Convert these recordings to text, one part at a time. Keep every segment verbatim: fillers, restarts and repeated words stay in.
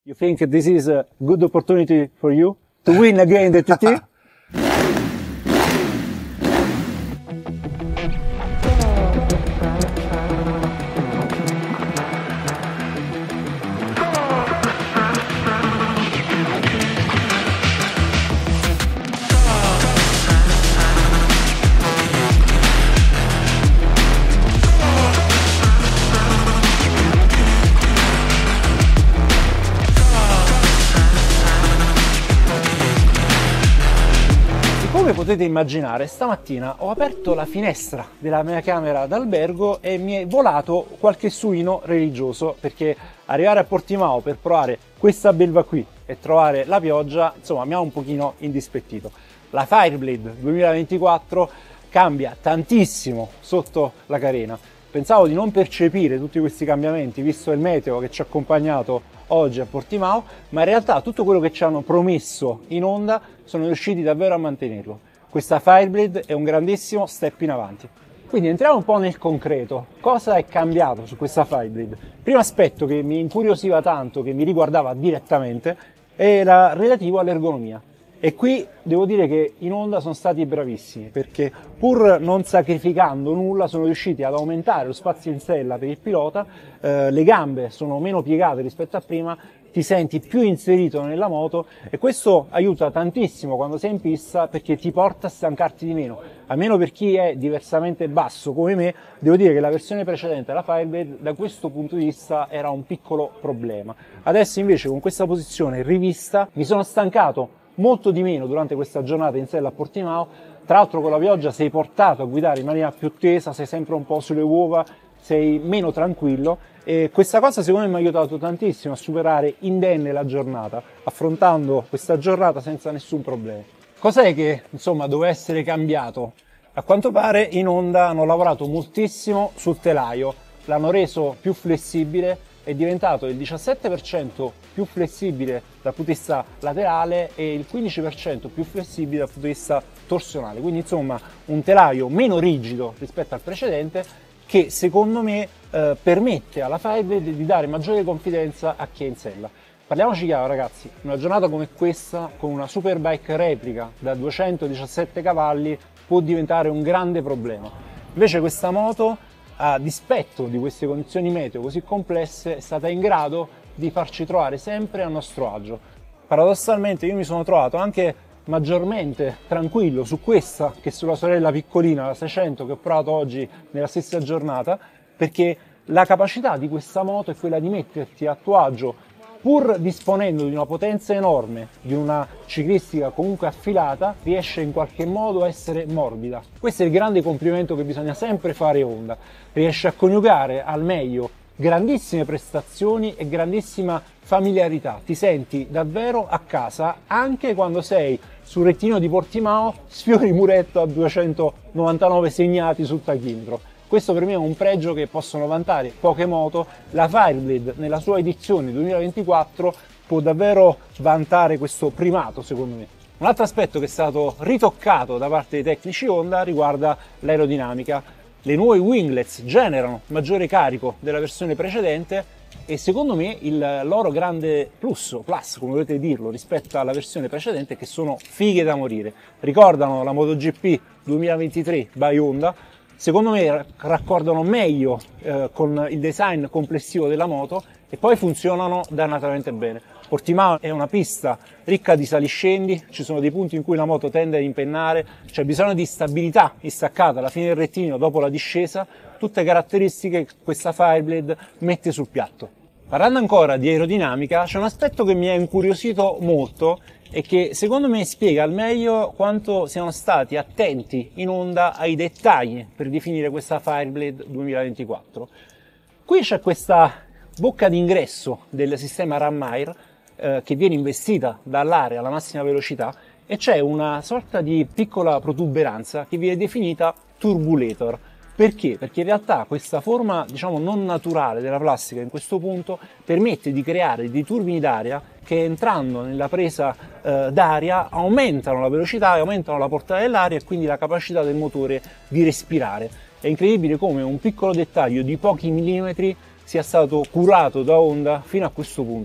You think this is a good opportunity for you to win again the T T? Come potete immaginare, stamattina ho aperto la finestra della mia camera d'albergo e mi è volato qualche suino religioso, perché arrivare a Portimao per provare questa belva qui e trovare la pioggia, insomma, mi ha un pochino indispettito. La Fireblade duemilaventiquattro cambia tantissimo sotto la carena. Pensavo di non percepire tutti questi cambiamenti, visto il meteo che ci ha accompagnato oggi a Portimao, ma in realtà tutto quello che ci hanno promesso in Honda sono riusciti davvero a mantenerlo. Questa Fireblade è un grandissimo step in avanti. Quindi entriamo un po' nel concreto. Cosa è cambiato su questa Fireblade? Il primo aspetto che mi incuriosiva tanto, che mi riguardava direttamente, era relativo all'ergonomia. E qui devo dire che in Honda sono stati bravissimi, perché pur non sacrificando nulla sono riusciti ad aumentare lo spazio in sella per il pilota, eh, le gambe sono meno piegate rispetto a prima, ti senti più inserito nella moto e questo aiuta tantissimo quando sei in pista, perché ti porta a stancarti di meno. Almeno per chi è diversamente basso come me, devo dire che la versione precedente della Fireblade da questo punto di vista era un piccolo problema. Adesso invece con questa posizione rivista mi sono stancato molto di meno durante questa giornata in sella a Portimao. Tra l'altro con la pioggia sei portato a guidare in maniera più tesa, sei sempre un po' sulle uova, sei meno tranquillo e questa cosa secondo me mi ha aiutato tantissimo a superare indenne la giornata, affrontando questa giornata senza nessun problema. Cos'è che insomma doveva essere cambiato? A quanto pare in Honda hanno lavorato moltissimo sul telaio, l'hanno reso più flessibile, è diventato il diciassette per cento più flessibile dal punto di vista laterale e il quindici per cento più flessibile dal punto di vista torsionale. Quindi insomma un telaio meno rigido rispetto al precedente, che secondo me eh, permette alla Fireblade di dare maggiore confidenza a chi è in sella. Parliamoci chiaro ragazzi, una giornata come questa con una Superbike replica da duecentodiciassette cavalli può diventare un grande problema. Invece questa moto, a dispetto di queste condizioni meteo così complesse, è stata in grado di farci trovare sempre a nostro agio. Paradossalmente io mi sono trovato anche maggiormente tranquillo su questa che sulla sorella piccolina, la seicento, che ho provato oggi nella stessa giornata, perché la capacità di questa moto è quella di metterti a tuo agio, pur disponendo di una potenza enorme, di una ciclistica comunque affilata, riesce in qualche modo a essere morbida. Questo è il grande complimento che bisogna sempre fare a Honda. Riesce a coniugare al meglio grandissime prestazioni e grandissima familiarità. Ti senti davvero a casa anche quando sei sul rettino di Portimao, sfiori il muretto a duecentonovantanove segnati sul tachimetro. Questo per me è un pregio che possono vantare poche moto. La Fireblade nella sua edizione duemilaventiquattro può davvero vantare questo primato secondo me. Un altro aspetto che è stato ritoccato da parte dei tecnici Honda riguarda l'aerodinamica. Le nuove winglets generano maggiore carico della versione precedente e secondo me il loro grande plus, plus come volete dirlo, rispetto alla versione precedente è che sono fighe da morire. Ricordano la MotoGP duemilaventitré by Honda, secondo me raccordano meglio eh, con il design complessivo della moto e poi funzionano dannatamente bene. Portimao è una pista ricca di saliscendi, ci sono dei punti in cui la moto tende ad impennare, c'è bisogno di stabilità distaccata alla fine del rettino dopo la discesa, tutte caratteristiche che questa Fireblade mette sul piatto. Parlando ancora di aerodinamica, c'è un aspetto che mi ha incuriosito molto e che secondo me spiega al meglio quanto siano stati attenti in Honda ai dettagli per definire questa Fireblade duemilaventiquattro. Qui c'è questa bocca d'ingresso del sistema Rammire eh, che viene investita dall'area alla massima velocità e c'è una sorta di piccola protuberanza che viene definita turbulator. Perché? Perché in realtà questa forma, diciamo, non naturale della plastica in questo punto permette di creare dei turbini d'aria che, entrando nella presa eh, d'aria, aumentano la velocità e aumentano la portata dell'aria e quindi la capacità del motore di respirare. È incredibile come un piccolo dettaglio di pochi millimetri sia stato curato da Honda fino a questo punto.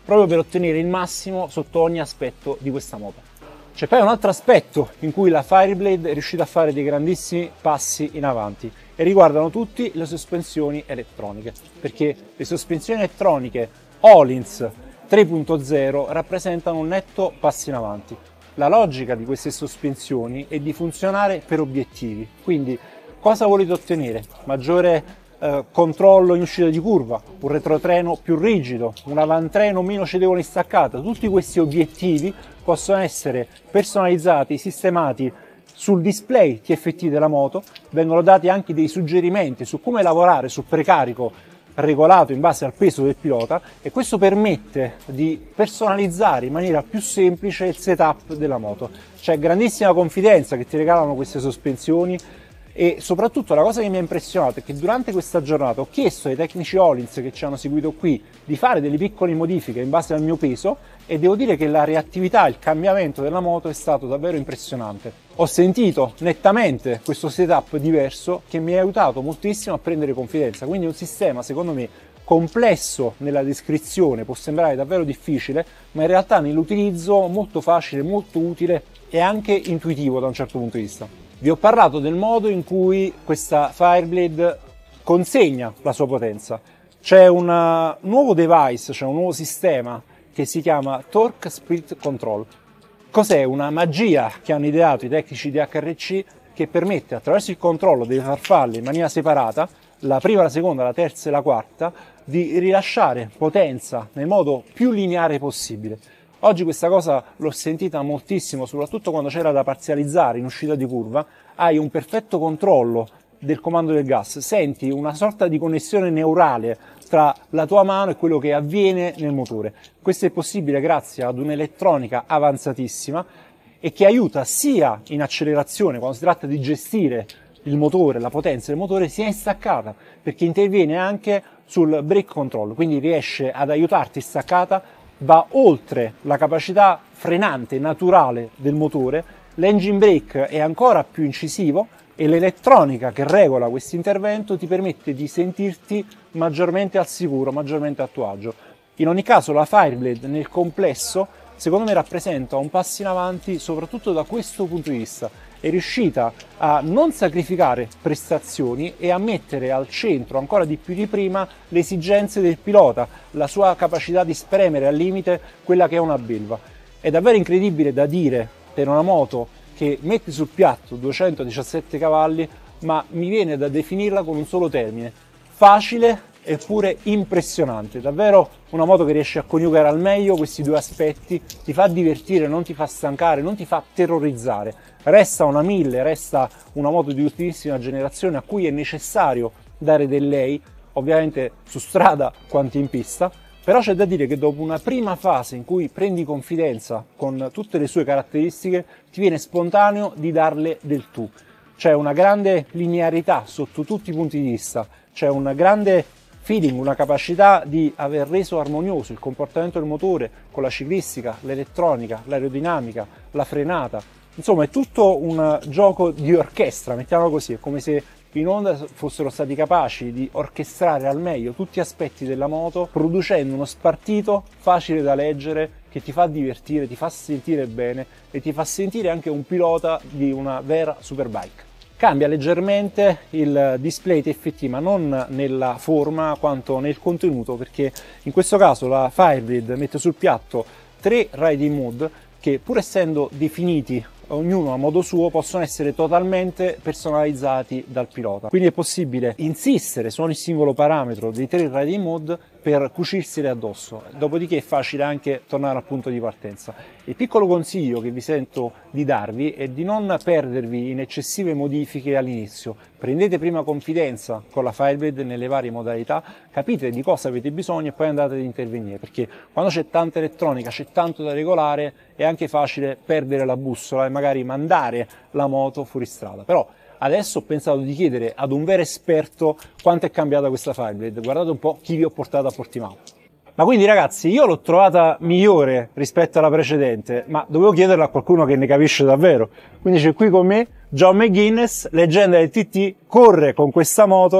proprio per ottenere il massimo sotto ogni aspetto di questa moto. C'è poi un altro aspetto in cui la Fireblade è riuscita a fare dei grandissimi passi in avanti e riguardano tutti le sospensioni elettroniche, perché le sospensioni elettroniche Öhlins tre punto zero rappresentano un netto passo in avanti. La logica di queste sospensioni è di funzionare per obiettivi, quindi cosa volete ottenere? Maggiore eh, controllo in uscita di curva, un retrotreno più rigido, un avantreno meno cedevole in staccata. Tutti questi obiettivi possono essere personalizzati, sistemati sul display T F T della moto, vengono dati anche dei suggerimenti su come lavorare sul precarico regolato in base al peso del pilota, e questo permette di personalizzare in maniera più semplice il setup della moto. C'è grandissima confidenza che ti regalano queste sospensioni, e soprattutto la cosa che mi ha impressionato è che durante questa giornata ho chiesto ai tecnici Öhlins che ci hanno seguito qui di fare delle piccole modifiche in base al mio peso, e devo dire che la reattività, il cambiamento della moto è stato davvero impressionante. Ho sentito nettamente questo setup diverso che mi ha aiutato moltissimo a prendere confidenza, quindi un sistema secondo me complesso nella descrizione, può sembrare davvero difficile, ma in realtà nell'utilizzo molto facile, molto utile e anche intuitivo da un certo punto di vista. Vi ho parlato del modo in cui questa Fireblade consegna la sua potenza. C'è un nuovo device, c'è un nuovo sistema che si chiama Torque Split Control. Cos'è? Una magia che hanno ideato i tecnici di H R C che permette, attraverso il controllo delle farfalle in maniera separata, la prima, la seconda, la terza e la quarta, di rilasciare potenza nel modo più lineare possibile. Oggi questa cosa l'ho sentita moltissimo, soprattutto quando c'era da parzializzare in uscita di curva. Hai un perfetto controllo del comando del gas, senti una sorta di connessione neurale tra la tua mano e quello che avviene nel motore. Questo è possibile grazie ad un'elettronica avanzatissima e che aiuta sia in accelerazione, quando si tratta di gestire il motore, la potenza del motore, sia in staccata, perché interviene anche sul brake control, quindi riesce ad aiutarti in staccata, va oltre la capacità frenante naturale del motore, l'engine brake è ancora più incisivo e l'elettronica che regola questo intervento ti permette di sentirti maggiormente al sicuro, maggiormente a tuo agio. In ogni caso la Fireblade nel complesso secondo me rappresenta un passo in avanti soprattutto da questo punto di vista. È riuscita a non sacrificare prestazioni e a mettere al centro ancora di più di prima le esigenze del pilota, la sua capacità di spremere al limite quella che è una belva. È davvero incredibile da dire per una moto che mette sul piatto duecentodiciassette cavalli, ma mi viene da definirla con un solo termine: facile eppure impressionante. Davvero una moto che riesce a coniugare al meglio questi due aspetti, ti fa divertire, non ti fa stancare, non ti fa terrorizzare. Resta una mille, resta una moto di ultimissima generazione a cui è necessario dare del lei, ovviamente su strada quanto in pista, però c'è da dire che dopo una prima fase in cui prendi confidenza con tutte le sue caratteristiche, ti viene spontaneo di darle del tu. C'è una grande linearità sotto tutti i punti di vista, c'è un grande feeling, una capacità di aver reso armonioso il comportamento del motore con la ciclistica, l'elettronica, l'aerodinamica, la frenata. Insomma, è tutto un gioco di orchestra, mettiamolo così, è come se in Honda fossero stati capaci di orchestrare al meglio tutti gli aspetti della moto, producendo uno spartito facile da leggere che ti fa divertire, ti fa sentire bene e ti fa sentire anche un pilota di una vera superbike. Cambia leggermente il display T F T, ma non nella forma quanto nel contenuto, perché in questo caso la Fireblade mette sul piatto tre riding mode che, pur essendo definiti ognuno a modo suo, possono essere totalmente personalizzati dal pilota. Quindi è possibile insistere su ogni singolo parametro dei tre riding mode per cucirseli addosso, dopodiché è facile anche tornare al punto di partenza. Il piccolo consiglio che vi sento di darvi è di non perdervi in eccessive modifiche all'inizio. Prendete prima confidenza con la Fireblade nelle varie modalità, capite di cosa avete bisogno e poi andate ad intervenire, perché quando c'è tanta elettronica, c'è tanto da regolare, è anche facile perdere la bussola e magari mandare la moto fuori strada. Però adesso ho pensato di chiedere ad un vero esperto quanto è cambiata questa Fireblade. Guardate un po' chi vi ho portato a Portimao. Ma quindi ragazzi, io l'ho trovata migliore rispetto alla precedente, ma dovevo chiederla a qualcuno che ne capisce davvero. Quindi c'è qui con me John McGuinness, leggenda del T T, corre con questa moto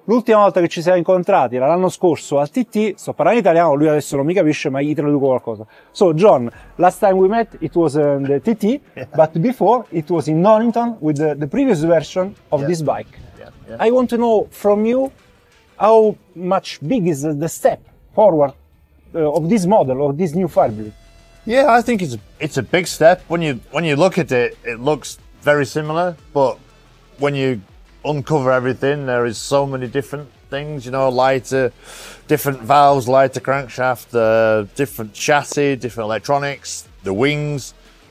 l'ultima volta che ci siamo incontrati era l'anno scorso al T T, sto parlando in italiano, lui adesso non mi capisce, ma gli traduco qualcosa. So, John, last time we met, it was in the T T, yeah. But before, it was in Donington with the, the previous version of yeah. this bike. Yeah. Yeah. I want to know from you, how much big is the step forward uh, of this model, of this new Firebird? Yeah, I think it's, it's a big step. When you, when you look at it, it looks very similar, but when you uncover everything, there is so many different things, you know, lighter, different valves, lighter crankshaft, uh, different chassis, different electronics, the wings.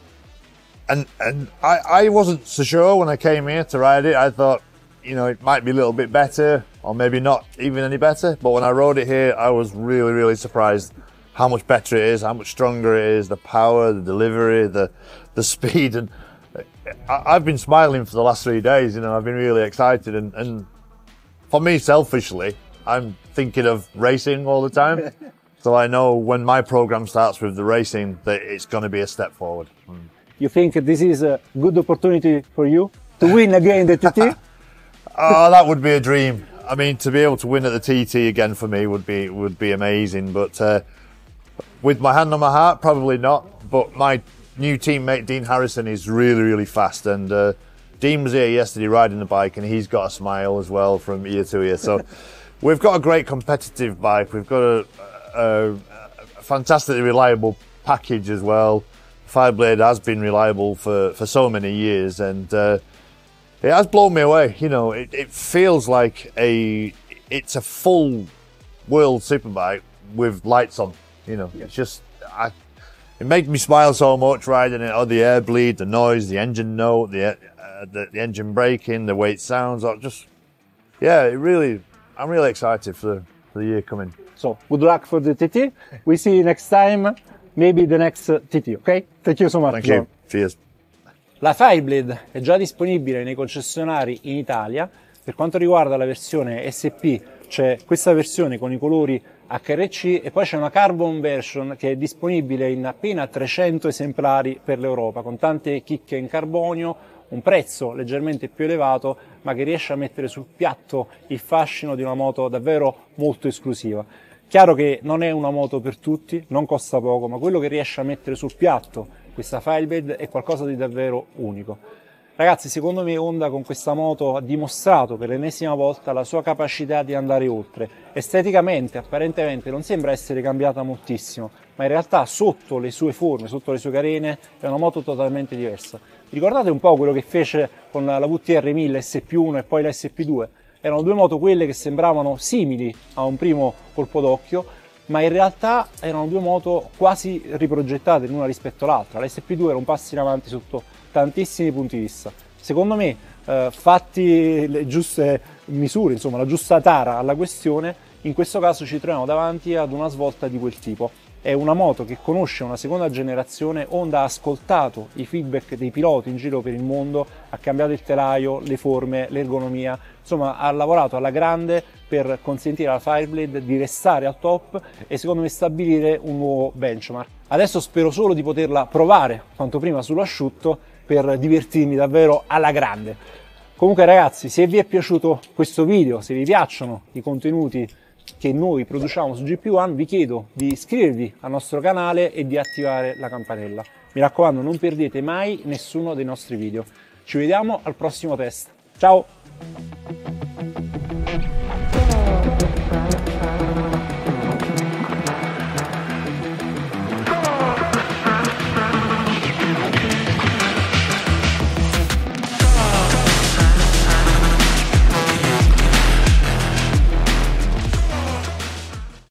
And and I, I wasn't so sure when I came here to ride it. I thought, you know, it might be a little bit better, or maybe not even any better. But when I rode it here, I was really, really surprised how much better it is, how much stronger it is, the power, the delivery, the, the speed. And I've been smiling for the last three days, you know, I've been really excited, and, and for me, selfishly, I'm thinking of racing all the time. So I know when my program starts with the racing that it's going to be a step forward. Mm. You think this is a good opportunity for you to win again the T T? Oh, that would be a dream. I mean, to be able to win at the T T again for me would be, would be amazing. But uh, with my hand on my heart, probably not. But my new teammate Dean Harrison is really, really fast, and uh, Dean was here yesterday riding the bike, and he's got a smile as well from ear to ear. So we've got a great competitive bike. We've got a, a, a fantastically reliable package as well. Fireblade has been reliable for, for so many years, and uh, it has blown me away. You know, it, it feels like a it's a full world superbike with lights on. You know, it's just I. It made me smile so much riding it. Oh, the air bleed, the noise, the engine note, the uh, the, the engine braking, the way it sounds. Oh, just yeah, it really. I'm really excited for the, for the year coming. So good luck for the T T. We see you next time. Maybe the next uh, T T. Okay? Thank you so much. Thank you. Cheers. La Fireblade è già disponibile nei concessionari in Italia. Per quanto riguarda la versione S P, c'è questa versione con i colori H R C e poi c'è una Carbon version che è disponibile in appena trecento esemplari per l'Europa, con tante chicche in carbonio, un prezzo leggermente più elevato, ma che riesce a mettere sul piatto il fascino di una moto davvero molto esclusiva. Chiaro che non è una moto per tutti, non costa poco, ma quello che riesce a mettere sul piatto questa Fireblade è qualcosa di davvero unico. Ragazzi, secondo me Honda con questa moto ha dimostrato per l'ennesima volta la sua capacità di andare oltre. Esteticamente, apparentemente, non sembra essere cambiata moltissimo, ma in realtà sotto le sue forme, sotto le sue carene, è una moto totalmente diversa. Ricordate un po' quello che fece con la V T R mille S P uno e poi la S P due? Erano due moto quelle che sembravano simili a un primo colpo d'occhio, ma in realtà erano due moto quasi riprogettate l'una rispetto all'altra. La S P due era un passo in avanti sotto tantissimi punti di vista. Secondo me, eh, fatti le giuste misure, insomma la giusta tara alla questione, in questo caso ci troviamo davanti ad una svolta di quel tipo. È una moto che conosce una seconda generazione. Honda ha ascoltato i feedback dei piloti in giro per il mondo, ha cambiato il telaio, le forme, l'ergonomia, insomma ha lavorato alla grande per consentire alla Fireblade di restare al top e secondo me stabilire un nuovo benchmark. Adesso spero solo di poterla provare quanto prima sull'asciutto per divertirmi davvero alla grande. Comunque ragazzi, se vi è piaciuto questo video, se vi piacciono i contenuti che noi produciamo su G P One, vi chiedo di iscrivervi al nostro canale e di attivare la campanella. Mi raccomando, non perdete mai nessuno dei nostri video. Ci vediamo al prossimo test. Ciao!